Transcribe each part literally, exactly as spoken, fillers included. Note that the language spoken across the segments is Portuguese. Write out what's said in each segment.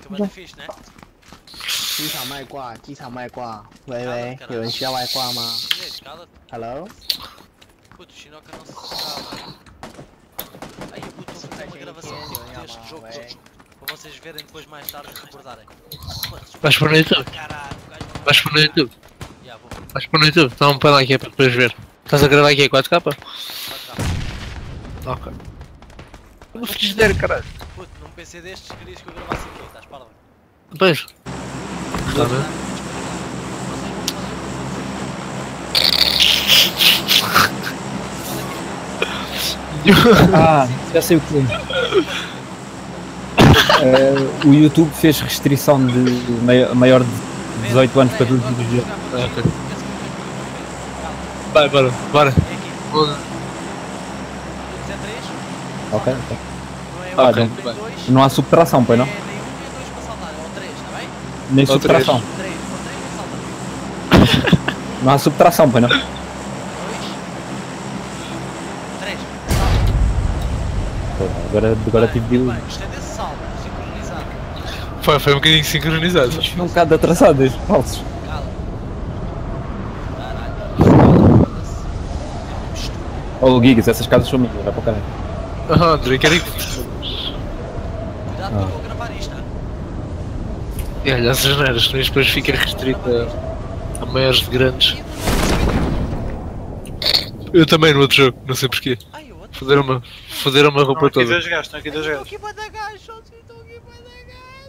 música banda fixe, né? 机场卖挂，机场卖挂。喂喂，有人需要外挂吗 Chinês, cala-te. ？Hello？ Puto, o Chinoca não se cala. Aí eu puto, vou fazer uma gravação deste jogo todo. Para vocês verem depois mais tarde e recordarem. Vais pôr no YouTube? Vais pôr no YouTube? Já, vou. Vais pôr no YouTube? Então põe lá aqui para depois ver. Estás a gravar aqui a quatro K? quatro K. Ok. Eu vou frigideira, caralho. Puto, num P C destes querias que eu gravasse aqui, estás parado? Depois. Está bem? Ah, já sei o que é. Uh, o YouTube fez restrição de mai maior de dezoito anos para todos os vídeos. Ok. Vai, bora, bora. Ok, ok. Ok, Não há subtração, pois não? Nem subtração. Não há subtração, pois não? Agora, agora tive de... Foi, foi um bocadinho sincronizado. Um bocado atrasado, estes falsos. Oh, Gigas, essas casas são minhas, vai para o caralho. Ah, André, quero que... Cuidado que eu vou gravar isto, hein? E olha, as janeiras, mas depois fica restrito a, a maiores de grandes. Eu também no outro jogo, não sei porquê. Foderam-me foderam-me a roupa toda. Estão aqui dois gajos, estão aqui dois gajos. Estou aqui para dar gás, só estou aqui para dar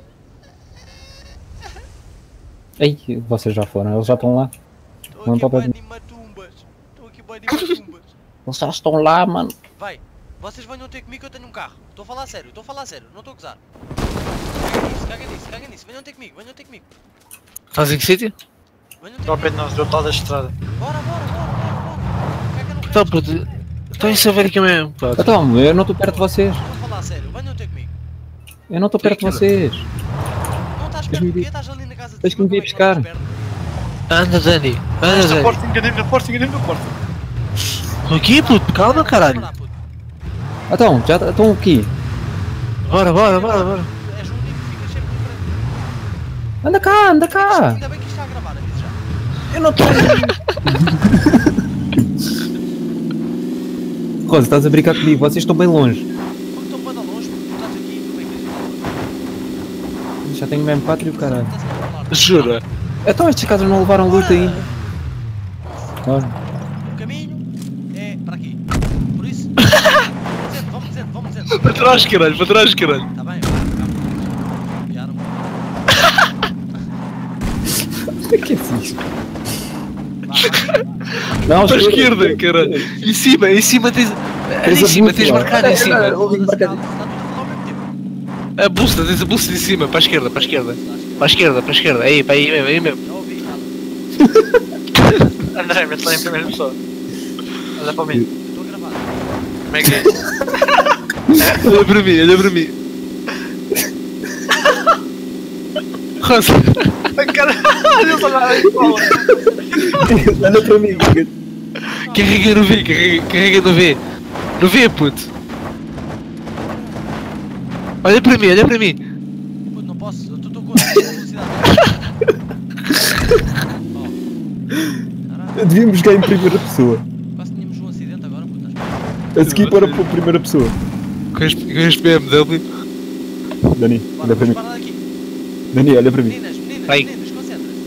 gás. Ei, vocês já foram, eles já estão lá. Estou aqui para animatumbas. Estou aqui para animatumbas. Eles já estão lá, mano. Vai, vocês venham ter comigo que eu tenho um carro. Estou a falar sério, estou a falar sério, não estou a gozar. Caga nisso, caga nisso, venham ter comigo, venham ter comigo. Estás em que sítio? Venham ter Estão ao pé comigo. de nós, do outro lado da estrada. Bora, bora, bora, bora, bora. Caga no Então, puto, então isso a ver aqui mesmo, pá. Então, eu não estou perto de vocês. Estou a falar sério, venham ter comigo. Eu não estou perto de vocês. Não estás perto do quê? Estás ali na casa de Tens que me vir buscar. Anda, Dani, anda, Esta Dani. porta, enganei-me na porta, enganei-me na porta. Aqui, puto, calma, caralho. Então, já estão aqui. Bora, bora, bora, bora. És um tipo que fica sempre diferente. Anda cá, anda cá. Ainda bem que isto está a gravar, aviso já. Eu não estou. Rosa, estás a brincar comigo, vocês estão bem longe. Porque estão bem longe, porque tu estás aqui, tu bem que Já tenho o M quatro e o caralho. Jura? Então estas casas não levaram luta ainda. Ora. O caminho é para aqui. Por isso, vamos dizendo, vamos dizendo, vamos dizendo. Para trás, caralho, para trás, caralho. Está bem, vieram. O que é isso? Não, Para a esquerda, caralho. Em cima, em cima tens. Ali em cima, tens marcado em cima. A bússola, tens a bússola em cima, para a esquerda, para a esquerda. Para a esquerda, para a esquerda. Aí, para aí mesmo, aí mesmo. Já ouvi, cala. André, mete lá em primeira pessoa. Olha para mim. Estou a gravar. Como é que é? Olha para mim, olha para mim. Rosa. Caralho, olha lá, Anda para mim, Carrega no V, carrega, carrega no V. No V, puto. Olha para mim, olha para mim. Puto, não posso, eu estou com a velocidade. Oh, Devíamos jogar em primeira pessoa. quase tínhamos um acidente agora, puto. A seguir para a primeira pessoa. Com este, com este B M W. Dani, Bora, olha para vamos mim. parar aqui. Dani, olha para mim. Meninas, meninas, Vai. meninas, concentra-se.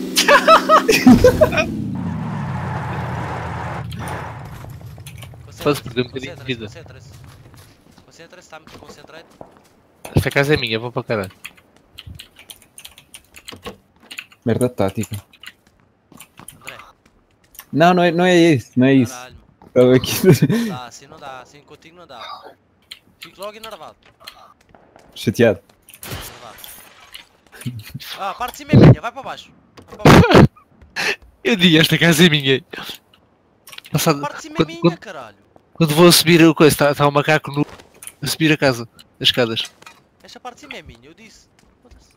Posso perder um bocadinho de vida. Concentra-se. Concentra-se, está muito concentrado. Esta casa é minha, vou para caralho. Merda tática. André, Não, não é, não é isso, não é isso. caralho. Estava aqui. Não dá, assim não dá, assim contigo não dá. Fico logo enervado. Chateado. Enervado. Ah, a parte de cima é minha, vai para baixo. Vai para baixo. Eu digo, esta casa é minha. A Passado, parte de cima é quando, minha, quando, caralho. quando vou a subir a coisa, está, está um macaco nu a subir a casa, as escadas. Esta parte de cima é minha, eu disse. Foda-se.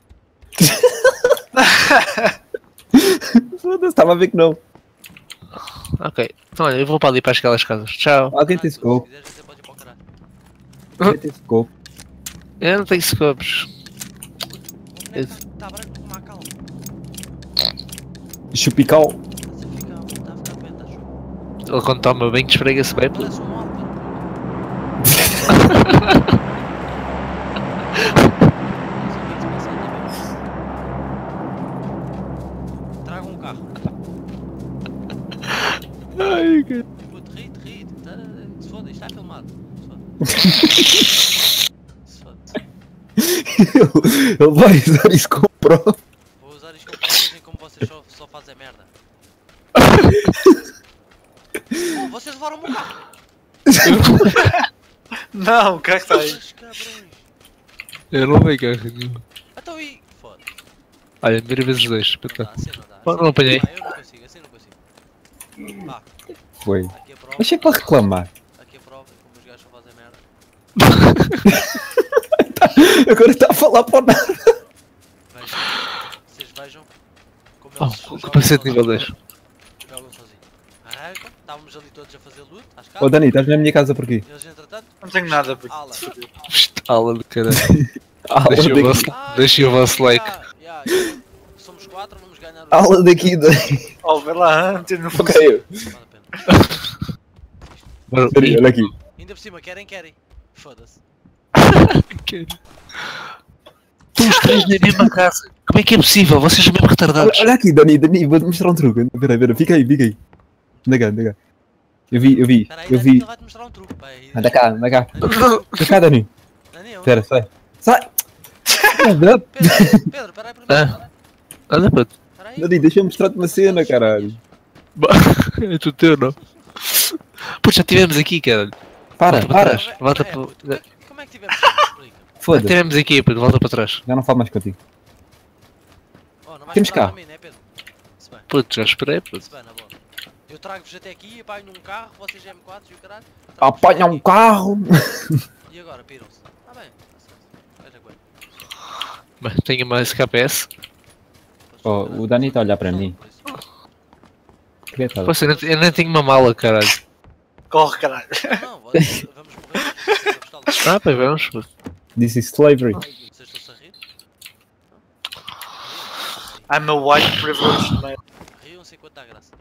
Foda-se, estava a ver que não. Ok, então olha, eu vou para ali para aquelas casas. Tchau. Alguém tem Se scope. quiseres, você pode ir para o caralho. Alguém tem scope. Eu não tenho scopes. O é que está branco como a calma? Chupical. Estás a ficar, está a ficar bem, acho. Ele quando toma banho esfrega-se bem. Pô. Parece um álbum. Traga um carro. Ai, cara. Puto, rite, rite. Se foda, isto está filmado. Se foda. Ele vai usar isso como prova. Vou usar isto como prova como vocês só, só fazem merda. Oh, vocês levaram o meu carro. Não, o que é que está aí? Os cabrões. Eu não vejo carro nenhum. Então e... Foda. Olha, primeira vez os dois. Não dá, Espetáculo. assim não dá. Não, Assim não apanhei. dá, eu não consigo, assim não consigo. Vá, Foi. aqui a prova. Achei para reclamar. Aqui a prova, como os gajos só fazem merda. Agora está a falar para o nada. Vejam, vocês vejam como Oh, eles o jogam capacete nível sozinhos. dois. Jogam sozinho. Arranca, estávamos ali todos a fazer loot, às Ô casas. Dani, estás na minha casa por aqui. Eles entretanto... Não tenho nada para Ala. Ala do caralho. Ala Deixa o daqui. vosso, deixa o vosso like. Ya, ya, ya. Somos quatro, vamos ganhar o... Ala daqui, Dani. Oh, vê lá antes no fundo. Ok, eu. Vale a pena. Mano, Dani, olha aqui. Ainda por cima, querem, querem. Foda-se. os três na mesma casa. Como é que é possível? Vocês são mesmo Olha, retardados. olha aqui, Dani, Dani, vou-te mostrar um truque. Espera aí, espera aí, fica aí, fica aí. Anda cá, anda cá. Eu vi, eu vi, Espera aí, eu Dani, vi. ele vai-te mostrar um truque. Pai. Anda cá, anda cá. Dani, Anda cá, Dani. Dani, eu- Espera, sai. Sai! Pedro, Pedro, espera aí primeiro. Ah. Anda, puto. Espera aí. Dani, deixa eu mostrar-te uma cena, caralho. É tudo teu, não? Pô, já estivemos aqui, caralho. Para, Volta para. trás. Volta É, para- puto, como é que- Como é que tivemos tempo? Explica. Já Foda-se, estivemos aqui, puto. Volta para trás. já não falo mais contigo. Oh, não vais Temos esperar carro. para mim, né, Pedro? Se bem, Puto, já esperei, puto. se bem, na boa. Eu trago-vos até aqui, apanho um carro, vocês M quatro e o caralho. Apanha um carro! E agora, piram-se. Ah bem, está certo. Veja coisa. Bem, tenho mais K P S. Oh, o Dani está a olhar para mim. Que é, tá? Pô, eu, nem- eu nem tenho uma mala, caralho. Corre, caralho. Não, vocês- vamos morrer. Vocês estão a gostar Ah, pois vamos, puto. This is slavery. de- Vocês estão-se a rir? I'm a white privileged man. Riam-se enquanto dá graça.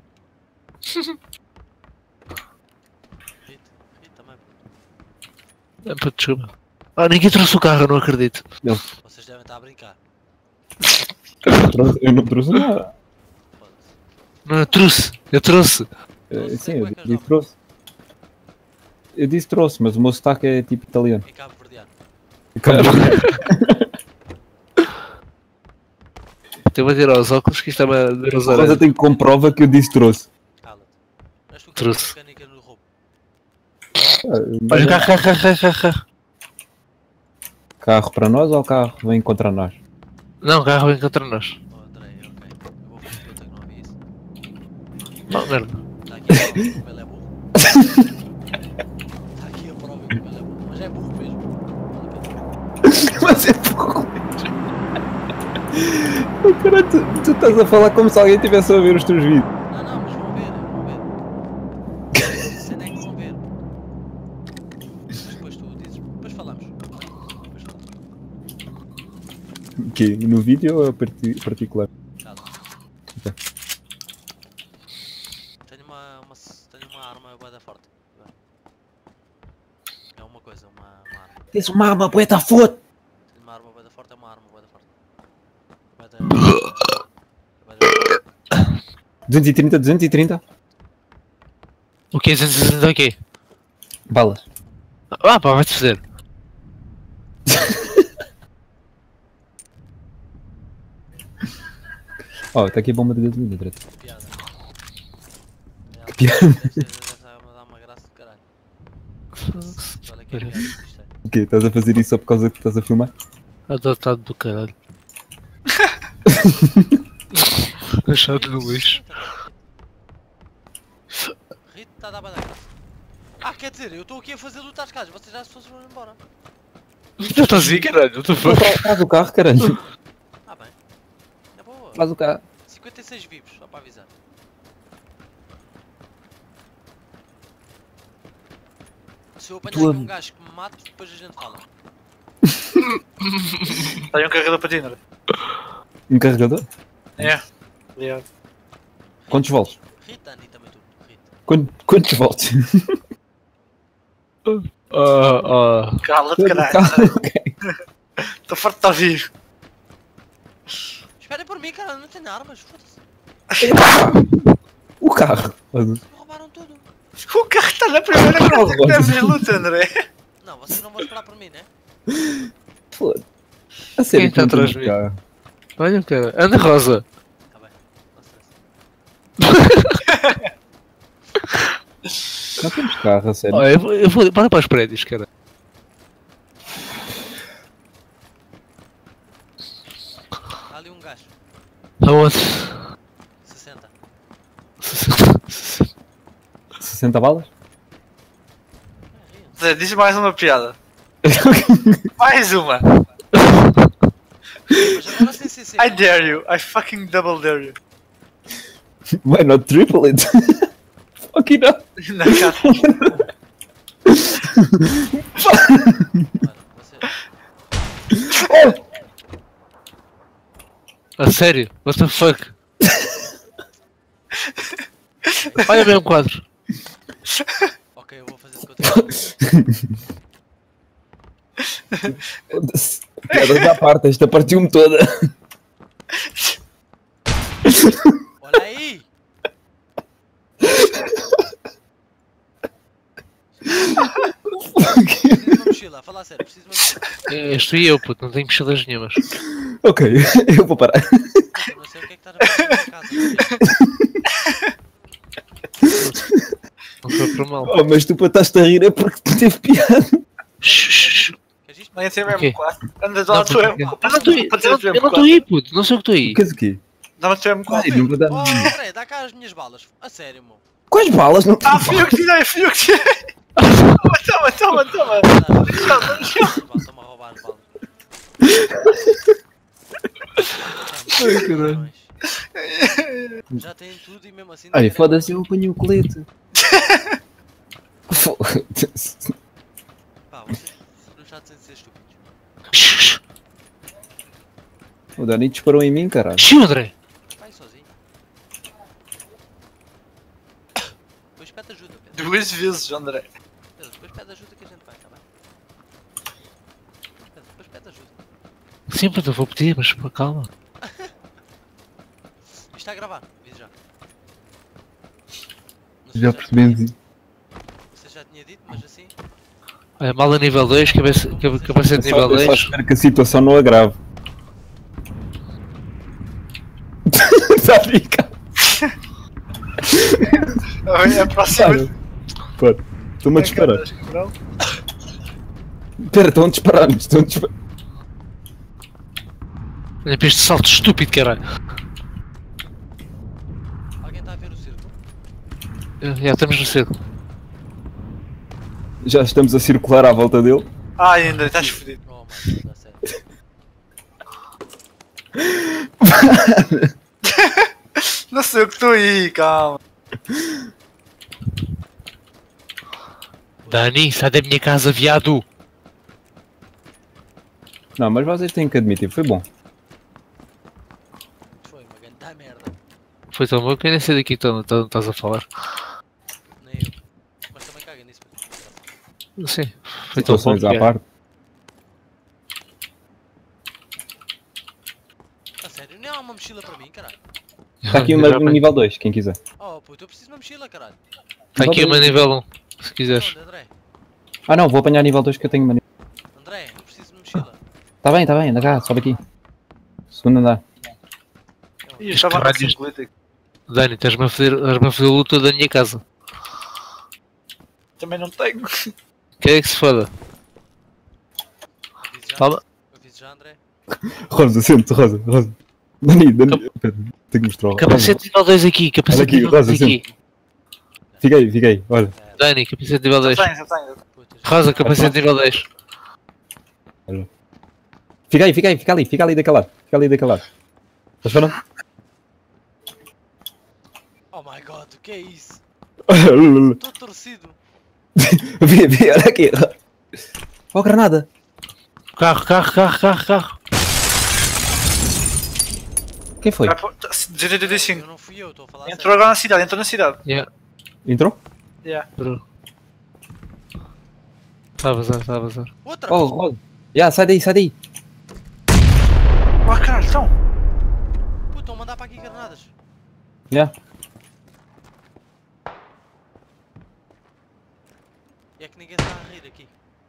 Rite, Rite também. Ah, puto, desculpa. Ah, ninguém trouxe o carro, eu não acredito. Vocês devem estar a brincar. Eu não trouxe- Eu não trouxe nada. Foda-se. Não, eu trouxe. Eu trouxe. Eh, Sim, eu disse trouxe. Eu disse trouxe, mas o meu sotaque é tipo italiano. Em Cabo Verdeano. Estou a tirar os óculos que isto estava a ver os Mas eu olhos. tenho como prova que eu disse trouxe. Cala-te. És tu que Trouxe. és mecânica no roubo. Olha, carro, carro, carro, carro, carro. Carro para nós ou carro vem contra nós? Não, carro vem contra nós. Oh, André, ok. Eu vou fingir que eu não ouvi isso. Não, merda. Está aqui a prova que o ele é burro. Está aqui a prova que o ele é burro. Mas é burro mesmo. Mas é burro. Oh, caralho, tu, tu estás a falar como se alguém estivesse a ver os teus vídeos. Não, não, mas vão ver, vão ver. A cena é que vão ver. Mas depois tu dizes. Depois falamos. Depois falamos. O quê? No vídeo ou é parti particular? Cala. Ok. Tenho uma, uma. Tenho uma arma bué da forte. É uma coisa, uma, uma arma. Tens uma arma poeta foda! Tenho uma arma bué da forte, é uma arma bué da forte. Bué da- bué da- duzentos e trinta, duzentos e trinta. O que é duzentos o quê? Balas. Ah, pá, vai-te fazer. Oh, está aqui a bomba de gasolina, direto. Piada. Que piada. Deve ser- deve dar uma graça de caralho. Olha que é piada que isto é. O quê? Estás a fazer isso só por causa que estás a filmar? Adotado do caralho. Achado no lixo. Rito está a dar bué da graça. Ah, quer dizer, eu estou aqui a fazer luta às casas, vocês já se foram embora. Já estás aí, caralho. What the fuck? Tra- Traz o carro, caralho. Ah bem. É boa. Traz o carro. cinquenta e seis vivos, só para avisar. Se eu apanhar Tu a- aqui um gajo que me mate, depois a gente fala. Tenho um carregador para ti, André. Um carregador? É. Aliado. Quantos volts? Rita, Ani, também tu. Rita. Quant- Quantos volts? Ah, ah. Cala-te, caralho. Ok. Estou farto de estar vivo. Esperem por mim, cara, não tenho armas, foda-se. O carro. Me roubaram tudo. O carro está na primeira coisa que temos em luta, André. Não, vocês não vão esperar por mim, né? Foda-se. A sério, Quem tá que não atrás temos de mim? carro. Olha, cara. Anda rosa. Tá bem. Não stress. Não temos carro, a sério. Olha, eu vou, eu vou. Bora para os prédios, cara. Há ali um gajo. Aonde? sessenta. sessenta balas? Zé, diz mais uma piada. Mais uma. Mas agora sim, sim, sim. I dare you. I fucking double dare you. Why not triple it? Fucking não. Na cara. Mano, você... A sério? What the fuck? Olha bem um quadro. Ok, eu vou fazer o que eu tenho. Foda-se. Piadas à parte, esta partiu-me toda. Olha aí! Preciso de uma mochila, a falar sério, preciso de uma mochila. Estou e eu, puto, não tenho mochilas nenhumas. Ok, eu vou parar. Eu não sei o que é que estás a fazer na minha casa. Não foi por mal. Oh, mas tu para estás-te a rir é porque teve piada. Shhh. Queres isto? Nem sei Ok. mesmo quatro. Anda, Não, dá-me tu porque- M quatro. Eu não estou aí, Para eu não- dizer eu não estou aí, puto, não sei o que estou aí. Queres o quê? Dá-me tu M Ai, quatro. não vou dar. Oh, André, dá cá as minhas balas. A sério, meu. Quais balas? Não... Ah, fui eu que tirei, fui eu que tirei. Toma, toma, toma, toma. Não, Toma, no chão. Estão-me a roubar as balas. Ai, caralho. Já têm tudo e mesmo assim... Ai, não querem- foda-se, eu apanhei o colete. Foda-se. Pá, vocês não já de ser estúpidos. Shhh. O Dani disparou em mim, caralho. Shhh, André. Vai sozinho. Depois pede ajuda, Pedro. Duas vezes, André. Pedro, depois pede ajuda que a gente vai, tá bem? Pedro, depois pede ajuda. Sim, puto, eu vou pedir, mas pô, calma. Isto está a gravar, avise já. Não sei Já se percebemos. Você já tinha dito, mas assim... Olha, mala nível dois, cabeça, cabe- capacete nível Eu só dois. espero que a situação não agrave. Está a ficar. É a próxima. Para. Estou-me a disparar. Espera, estão a disparar-nos. Estão a disparar. Olha para este salto estúpido, caralho. Alguém está a ver o círculo? Já já estamos no cedo. Já estamos a circular à volta dele. Ai, André, estás fodido. Oh, my God, a sério. Não sei o que estou aí, calma. Dani, sai da minha casa, viado. Não, mas vocês têm que admitir, foi bom. Foi uma grande merda. Foi tão bom que eu nem sei daqui que tu tu- estás a falar. Nem eu. Mas também caga nisso. Mas... Sim, foi tão bom. Situações à que- parte. A sério, nem há uma mochila para mim, caralho. Está aqui uma no nível dois, quem quiser. Oh, puto, eu preciso de uma mochila, caralho. Está aqui uma nível um, se quiseres. Onde, André? Ah não, vou apanhar nível dois que eu tenho uma. André, eu preciso de uma mochila. Tá bem, tá bem, anda cá, sobe aqui. Segundo andar. Ih, eu estava a caralhos. cinquenta. Dani, estás-me a fazer, estás-me a fazer o luto da minha casa. Também não tenho. Quer é que se foda? Aviso já. Calma. Aviso já, André. Rosa, sente, Rosa, Rosa. Dani, Dani, espera, tenho que mostrar. Capacete nível dois aqui, Olha capacete aqui, nível Rosa, dois aqui. Fica aí, fica aí, olha. Dani, capacete nível dois. Já tenho, já tenho. Puta, já- Rosa, capacete nível dois. Fica aí, fica aí, fica ali, fica ali daquele lado. Fica ali daquele lado. Estás falando? Oh my God, o que é isso? Olha, Estou torcido. vi, vi, olha aqui. Oh, granada. Carro, carro, carro, carro, carro. Quem foi? Vai por- duzentos e oitenta e cinco. Eu não fui eu, estou a falar Entrou sério. agora na cidade, entrou na cidade. Yeah, Entrou? Yeah. bro. Está a vazar, está a vazar. Outra! Oh, oh. Já, sai daí, sai daí. Oh caralho, então. Puta, estão a mandar para aqui granadas. Já. E é que ninguém está a rir aqui.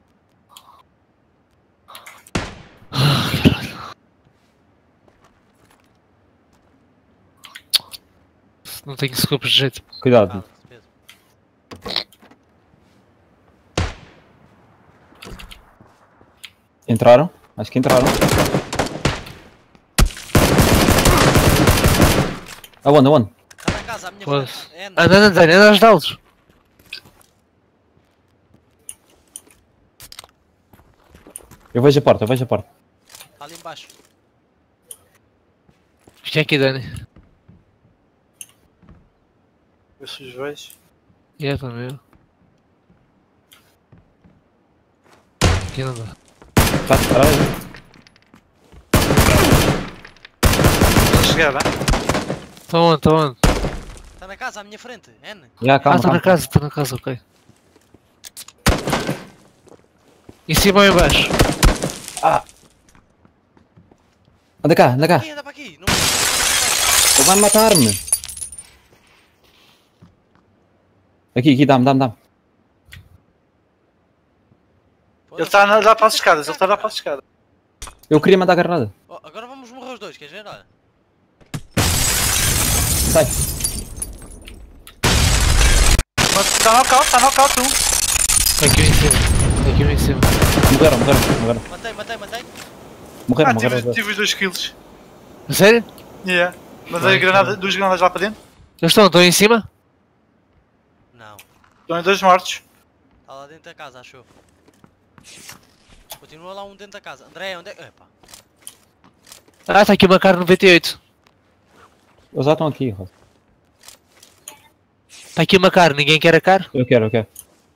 Não tenho scopes de jeito. Ah, Cuidado. despesa. Entraram? Acho que entraram. Aonde, aonde? Está na casa, à minha Pois. frente. É, não. Anda, anda, anda, anda, ajudá-los. Eu vejo a porta, eu vejo a porta. Está ali embaixo. Fiquei aqui, Dani. Eu se os vejo. E é também. Aqui não dá. Está disparado aí? Vou chegar, né? Estão onde, estão onde? Está na casa, à minha frente. N. Já, Ah, calma, está na calma. casa, está na casa, ok. Em cima ou em baixo? Anda cá, anda cá. Aqui, anda para aqui. Não... Ele vai matar-me. Aqui, aqui, dá-me, dá-me, dá-me. Ele está a dar para as escadas, ele está a dar para as escadas. Eu queria mandar a granada. Oh, agora vamos morrer os dois, queres ver? Olha. Sai. Está knockout, está knockout um. Está aqui um em cima. Está aqui um em cima. Morreram, morreram, morreram. Matei, matei, matei. Morreram, Ah, morreram. tive, tive os dois kills. A sério? Yeah. Mandei Bem, granada, duas granadas lá para dentro. Eles estão, estão em cima? Não. Estão em dois mortos. Está lá dentro da casa, acho eu. Continua lá um dentro da casa. André, onde é? Epá. Ah, está aqui uma carne noventa e oito. Eles já estão aqui, Rosa. Está aqui uma carne, ninguém quer a carne? Eu quero, eu quero.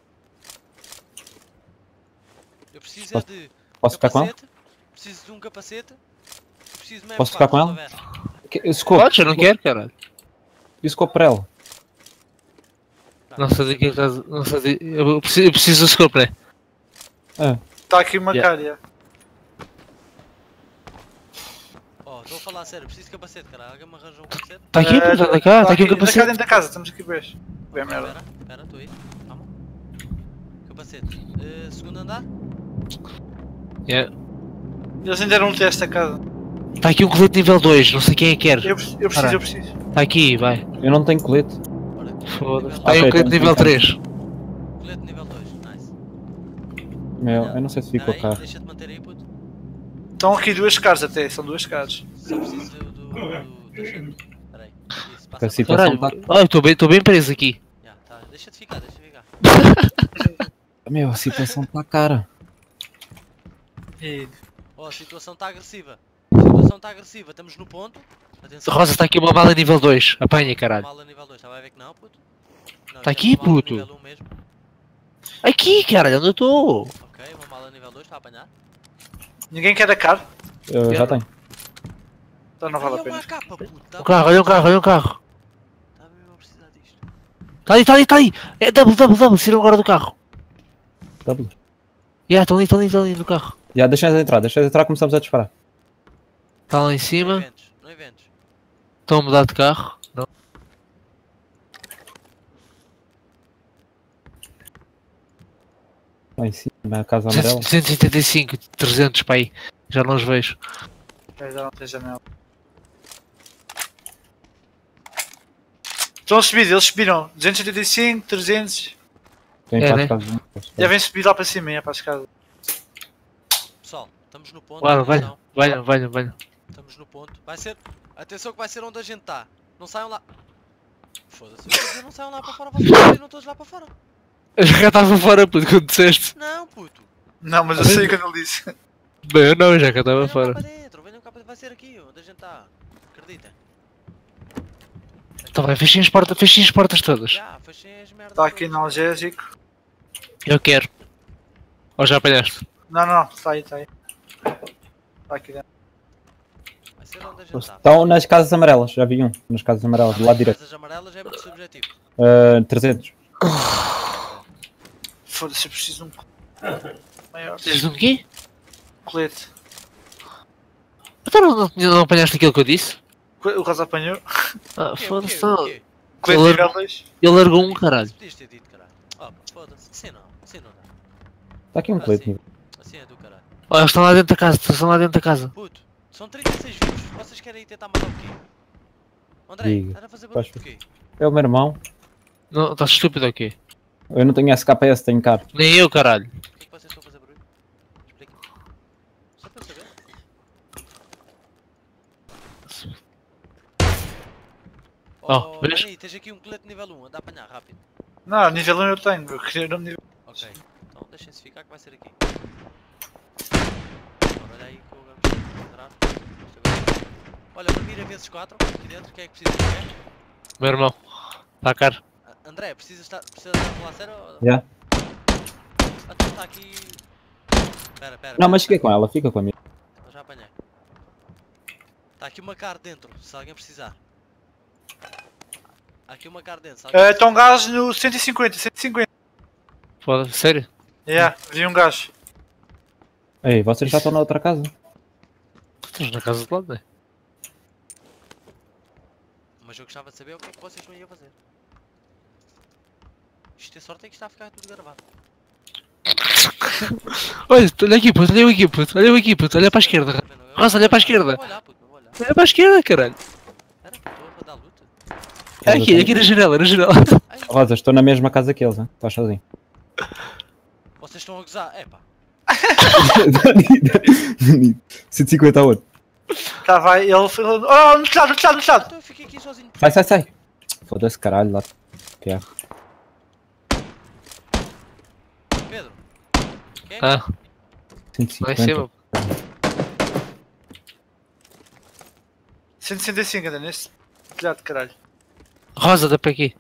Eu preciso é de Posso ficar com ela? capacete. Preciso de um capacete. E preciso de Posso ficar com ela? Que- o scope. Podes, eu não quero, caralho. E o scope para ela? Não sei de que é que estás. Não sei de... Eu preciso, eu preciso do scope, né? Está aqui uma Yeah. cara. Yeah. Oh, estou a falar a sério. Preciso de capacete, cara. Alguém me arranja um capacete? Está aqui, Eh, puto, anda cá, está aqui um anda cá capacete. dentro da casa, estamos aqui bem. Bem merda. Espera, espera, estou aí. Calma. Capacete. Eh, segundo andar? Yeah. Eles ainda não têm esta casa. Está aqui um colete nível dois, não sei quem é que quer. Eu, preciso, eu preciso, eu preciso. Está aqui, vai. Eu não tenho colete. Ora, Foda-se. nível- Está aí um Ok, colete então nível fica. três. Colete nível dois. Nice. Meu, eu não sei se ficou Espera aí, cá. deixa-te manter aí, puto. Estão aqui duas caras até, são duas caras. Só preciso do... do, do deixa-te. Espera aí. Isso, passa Que a a situação Caralho, tá... olha, estou bem, estou bem preso aqui. Já, tá. Deixa-te ficar, deixa-te ficar. Meu, a situação está cara. E... Oh, a situação está agressiva. A situação está agressiva. Estamos no ponto. Atenção. Rosa, está aqui uma bala nível dois. Apanha, caralho. Mala nível dois. Estava a ver que não, puto? Não, Tá isto aqui, é uma mala puto. nível um mesmo. Aqui, caralho, onde eu estou? Ok, uma mala nível dois. Está a apanhar. Ninguém quer a cara? Eu já tenho. Então não vale Ai, a é uma pena. capa, puto. Tá Um carro, olha um carro, olha um carro. Está mesmo a precisar disto. Está ali, está ali, está ali. É double, double, double. Saíram agora do carro. W. Já, estão ali, estão ali, estão ali no carro. Já, deixa-nos entrar, deixa-nos entrar, começamos a disparar. Está lá em Não cima. eventos, não eventos. Estão a mudar de carro. Não. Lá em cima, na casa amarela. duzentos e setenta e cinco, trezentos para aí. Já não os vejo. É, já não tem janela. Estão a subir, eles subiram. duzentos e oitenta e cinco, trezentos. Tem É, quatro né? casas. Devem subir lá para cima, é para as casas. Pessoal, estamos no ponto. Claro, atenção. venham, venham, venham, venham. Estamos no ponto. Vai ser. Atenção que vai ser onde a gente está. Não saiam lá. Foda-se. Eu ia dizer, não saiam lá para fora. Vocês saíram todos lá para fora. Eu já estava fora, puto, quando disseste. Não, puto. Não, mas eu sei o que ele disse. Bem, eu não, já que eu estava Venham cá fora. para dentro. Venham cá para dentro. Vai ser aqui onde a gente está. Acreditem. Tá bem, fechem as portas, fechem as portas todas. Já, fechem as merdas. Está aqui todas. analgésico. Eu quero. Ou já apanhaste? Não, não, está aí, está aí. Tá aqui dentro. Vai ser onde a gente está. Estão nas casas amarelas, já vi um. Nas casas amarelas, do lado direito. As amarelas é muito subjetivo. Uh, trezentos. Foda-se, eu preciso de um maior. Precisas de um quê? Colete. Então não, não, não apanhaste aquilo que eu disse? O Rosa apanhou. Ah, O quê? O foda-se, quê? O não. quê? Colete Ele- nível dois. Ele largou um, caralho. Podias ter dito, caralho. Oh, foda-se. Assim não. Assim não dá. Está aqui um Ah, colete. sim. Assim é do caralho. Olha, eles estão lá dentro da casa, estão lá dentro da casa. Puto, são trinta e seis vivos. Vocês querem ir tentar matar o quê? André, Diga. estás a fazer barulho Faz- por quê? É o meu irmão. Não, estás estúpido ou quê? Eu não tenho S K P S, tenho carro. Nem eu, caralho. Por que é que vocês estão a fazer barulho? Explica. Só para eu saber. Oh, Oh, vês? Mani, tens aqui um colete nível um, anda a apanhar, rápido. Não, nível um eu tenho. Eu queria no nível. Ok, então deixem-se ficar que vai ser aqui. Ora, olha aí que eu vamos entrar. Olha, uma mira vezes quatro aqui dentro, quem é que precisa de quê? Meu irmão. Está caro. Ah, André, precisas estar, precisas estar a falar sério? ou- Já. Ah, então está aqui... Pera, pera. Não, mas pera, fica com ela, fica comigo. pera. Eu já apanhei. Está aqui uma car dentro, se alguém precisar. Há aqui uma car dentro, se alguém Uh, precisar. Estão gajos no cento e cinquenta, cento e cinquenta. Foda-se, sério? Yeah, vi um gajo. Ei, vocês já estão na outra casa? Estás na casa de lado, não é? Mas eu gostava de saber o que é que vocês não iam fazer. Isto é sorte é que está a ficar tudo gravado. Olha, olha aqui, puto, olha aqui, puto, olha aqui, puto, olha para a esquerda. Tá vendo? Eu- Rosa, olha para a esquerda. Não vou olhar, puto, não vou olhar. Olha para a esquerda, caralho. Espera, estou a dar luta. Aqui, aqui na janela, na janela. Ai, Rosa, estou na mesma casa que eles, hein? Estás sozinho. vocês estão a gozar. Epá. cento e cinquenta a outro. Tá, vai, ele foi. Oh, no telhado, no telhado, no telhado. Então eu fiquei aqui sozinho. Sai, sai, sai. Foda-se, caralho, lá. Pierre. Pedro. Quem é? Ah, cento e lá em cinquenta. cima. cento e sessenta e cinco ainda nesse telhado, caralho. Rosa, dá para aqui.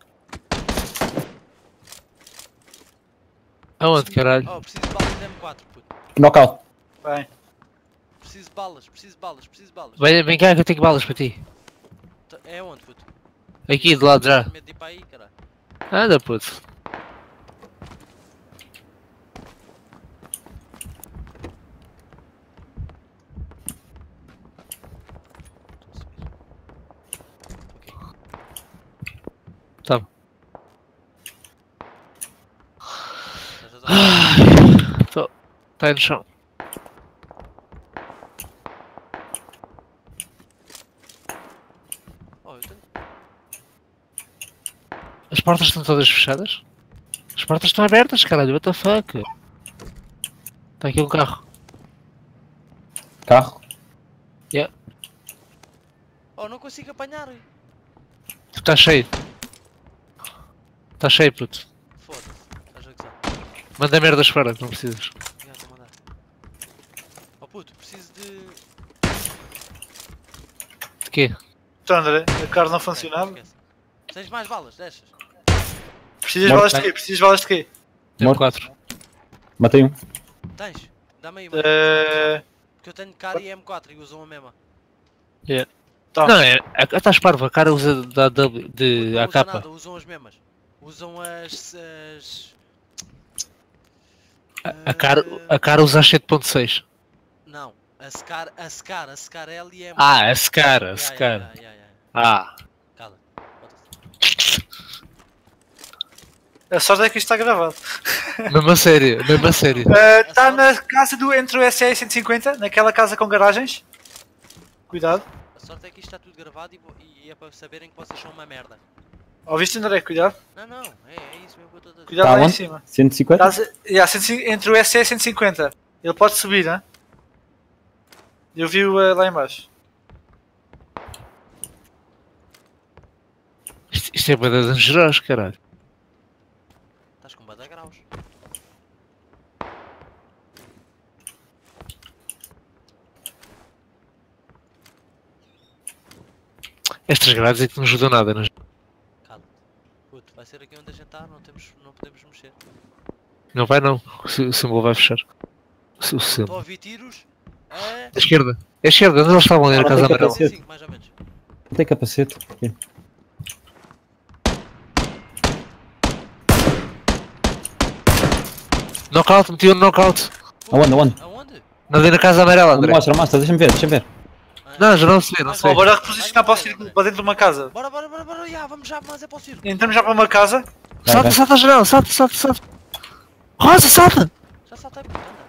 Aonde, caralho? Oh, preciso de balas de M quatro, puto. Knockout. Bem. Preciso de balas, preciso de balas, preciso de balas. Vem, vem cá que eu tenho balas para ti. T- É onde, puto? Aqui, do lado já. Medo de ir para aí, caralho. Anda, puto. Estou a subir. Ok. Tá bom. Estás a dar- Tô. Tá aí no chão. Oh, eu tenho... As portas estão todas fechadas? As portas estão abertas, caralho, what the fuck? Está aqui um carro. Carro. Oh, não consigo apanhar. Está cheio. Está cheio, puto. Foda-se. Estás a gozar. Manda merdas fora, que não precisas. Já estou a mandar. Oh puto, preciso de... De quê? Então, André, o carro não Ok, funcionava. esquece. Tens mais balas destas? Precisas de Morto, balas de quê? Precisas de balas de quê? Tem Morto. quatro. Matei um. Tens? Dá-me aí, mano. Uh, Porque eu tenho cara e M quatro e usam a mesma. tá. Não, é. a- Estás parvo, a cara usa da W de Não A usam K. nada, usam as mesmas. Usam as... as... A cara, a cara usa as sete ponto seis. Não, a Scar, a Scar, a Scar L e M. Ah, a Scar, a Ya, ya, Scar. ya, ya, ya. Ah. Cala. Bota-se. A sorte é que isto está gravado. Mesmo a sério, mesmo a sério. Está na casa do entre o S E cento e cinquenta, naquela casa com garagens. Cuidado. A sorte é que isto está tudo gravado e, vou- e é para saberem que vocês são uma merda. Ouviste, André? Cuidado. Não, não, é, é isso mesmo que eu estou a dizer. Cuidado Tá lá em onde? cima. cento e cinquenta? Estás- yeah, cento e cinquenta entre o S E e cento e cinquenta. Ele pode subir, né? Eu vi-o eh, lá em baixo. Isto, isto é bada dangeroso, caralho. Estás com bada graus. Estas grades é que não ajudam nada, não? Cala. Puto, vai ser aqui onde a gente está, não, temos, não podemos mexer. Não vai não. O, sí- o símbolo vai fechar. O, sí- o Estou símbolo. a ouvir tiros É... À esquerda. É a esquerda, onde eles estavam ali na casa amarela. capacete. cinco, mais ou menos. Não tem capacete. Porquê? Knockout, meti um knockout. Aonde, aonde? Aonde? Ali na casa amarela, André. Mostra, mostra, deixa-me ver, deixa-me ver. Não, já não se vê, não se Ó, vê. bora reposicionar para o círculo, para dentro de uma casa. Bora, bora, bora, bora, já, vamos já, mas é para o circo. Entramos já para uma casa. Vai, Salta, vai. salta, geral, salta, salta, salta. Rosa, salta! Já saltei, puta, anda.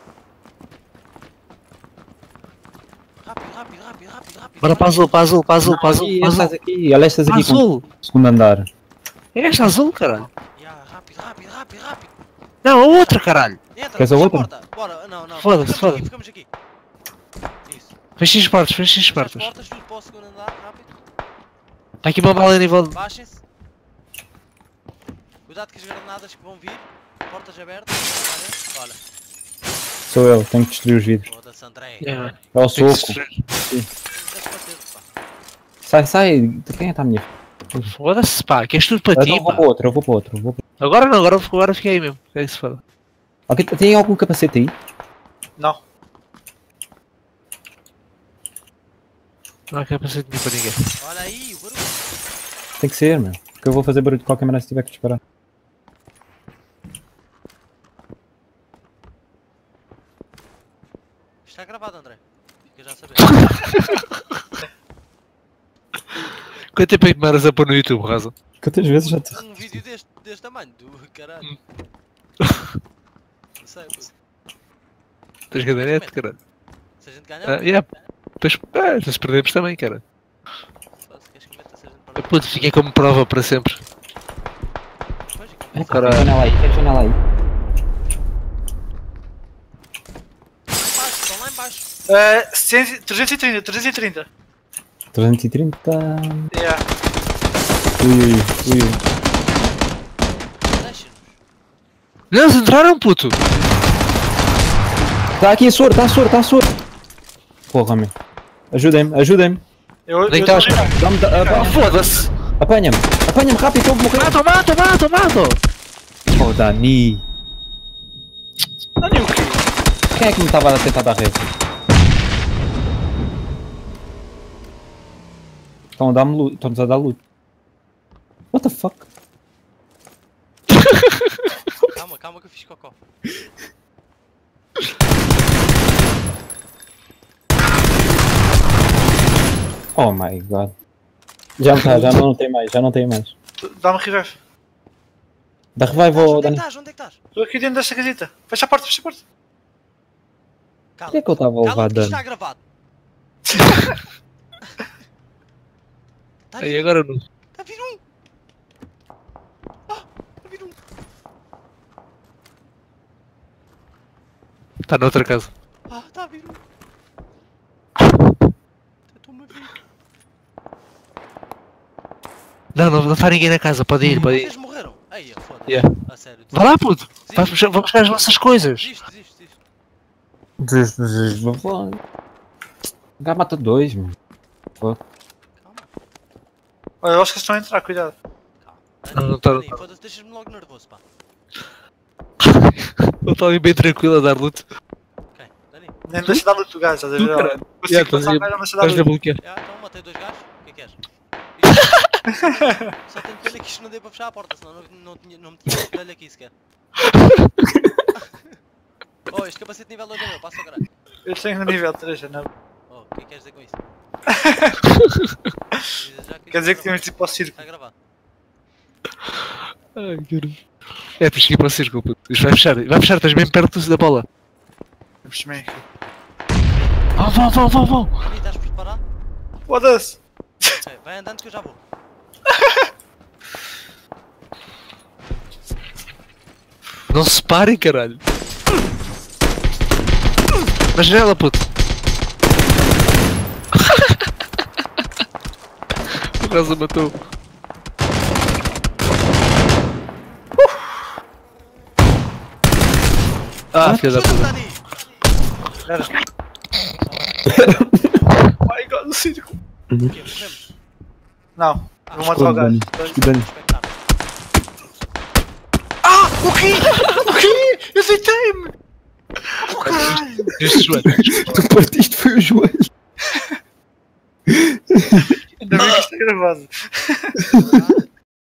Rápido, rápido, rápido, rápido, rápido. Bora para azul, para azul, para azul, para azul, Aqui, para azul. estas aqui, olha estas aqui com Azul! o segundo andar. É esta azul, caralho. Já, rápido, rápido, rápido, rápido. Não, a outra, caralho. Entra, Queres a fecha outra? porta. Bora, não, não. Foda-se, Ficamos aqui, foda-se. ficamos aqui. Isso. Fecha as portas, fecha as Fecha as portas. portas, tudo para o segundo andar, rápido. Está aqui uma bala a nível de... Baixem-se. Cuidado com as granadas que vão vir. Portas abertas. Olha, olha. Sou eu, tenho que destruir os vidros. Foda-se, André. Yeah. É o Tem que soco. se- Deixa bater, pá. Sai, sai. De quem é que está a minha? Foda-se, pá, que és tudo para ti, Então vou pá. para outro, eu vou para outro. eu Vou para... Agora não, agora, agora fiquei aí mesmo. É isso, foda. Alguém- Tem algum capacete aí? Não. Não há capacete nenhum para ninguém. Olha aí, o barulho. Tem que ser, meu. Porque eu vou fazer barulho de qualquer maneira se tiver que disparar. Está gravado, André. Fica já a saber. Quanto tempo é que me eras a pôr no YouTube, Rosa? Quantas vezes já te... Um vídeo deste, deste tamanho, do caralho. Não sei, pô. Tens gadanete, caralho. Se a gente ganhar, Ah, yeah. Depois, ah, se perdemos também, cara. se queres que meta, se a gente Eu, perder. puto, fiquei como prova para sempre. Pois, É, lá Caralho. Tem janela aí, tem janela aí. embaixo, estão lá embaixo. Uh, trezentos e trinta, trezentos e trinta. trezentos e trinta... Yeah. Ui, ui, ui. Deixa-nos. Não, eles entraram, puto! Está aqui a soro, está a soro, está a soro. Porra, meu. Ajudem-me, ajudem-me. Eu, Nem eu estás. tô ligado. Dá-me, dá- Ah, apanha-me, foda-se! apanha-me, apanha-me rápido, estou a morrer. Mato, mato, mato, mato! Oh, Dani. Dani, o quê? Quem é que me estava a tentar dar rede? Estão a dar-me loot, estão-nos a dar loot. What the fuck? Calma, calma que eu fiz cocó. Oh my god. Já não está, já não tem mais, já não tem mais. Dá-me revive. Da revive Onde ao é que Dani. estás? Onde é que estás? Estou aqui dentro desta casita. Fecha a porta, fecha a porta. Calma. Por que é que eu estava a levar Calma, que isto dano? está gravado. Está a Aí vir, agora não. está a vir um. Ah, está a vir um. Está noutra casa. Ah, está a vir um. Tentou-me a vir. Não, não, não está ninguém na casa, pode ir, pode ir. Vocês morreram? Aí, foda-se. Yeah. A sério. Vá lá, puto! Vai buscar, vai buscar as vossas coisas! Desiste, desiste, desiste. Des- des- des- O gajo mata dois, mano. Calma, Olha, eu acho que eles estão a entrar, cuidado. calma. Não, Dani, não tá- Dani, não tá. foda-se, deixas-me logo nervoso, pá. Eu estou ali bem tranquilo a dar luto. Ok, Dani. Nem deixa dar luto do gajo, estás a Tu, ver? caralho. Eu Yeah, sei que passar o estás gajo, não deixa dar Estás a luto. bloquear. Já, então matei dois gajos. O que é que és? Só tenho pena que isto não dê para fechar a porta, senão não, não, tinha, não me tinha velho aqui sequer. Oh, este capacete nível dois é meu, passa ao caralho. Eu tenho no nível três, não. Oh, o que é que queres dizer com isso? Diz já Quer dizer que está tínhamos de ir para o circo. Está gravado. Ai, caralho. É, tens que ir para o círculo, puto. Isto vai fechar, vai fechar, estás bem perto da bola. Vamos bem aqui. Vão, vão, vão, vão, vão! Dani, estás preparado? Foda-se! Ok, vai andando que eu já vou. Não se parem, caralho! Na janela, puto! O Rosa matou. Ah, filha da puta. Dani! Espera. My god, o circo! O quê? Morremos? Não, Ah, vou matar o gajo. Dani. Espectáculo. Ah! O quê? O quê? Eu deitei-me! caralho! Este joelho. Tu partiste foi o joelho. Ainda bem que isto é gravado.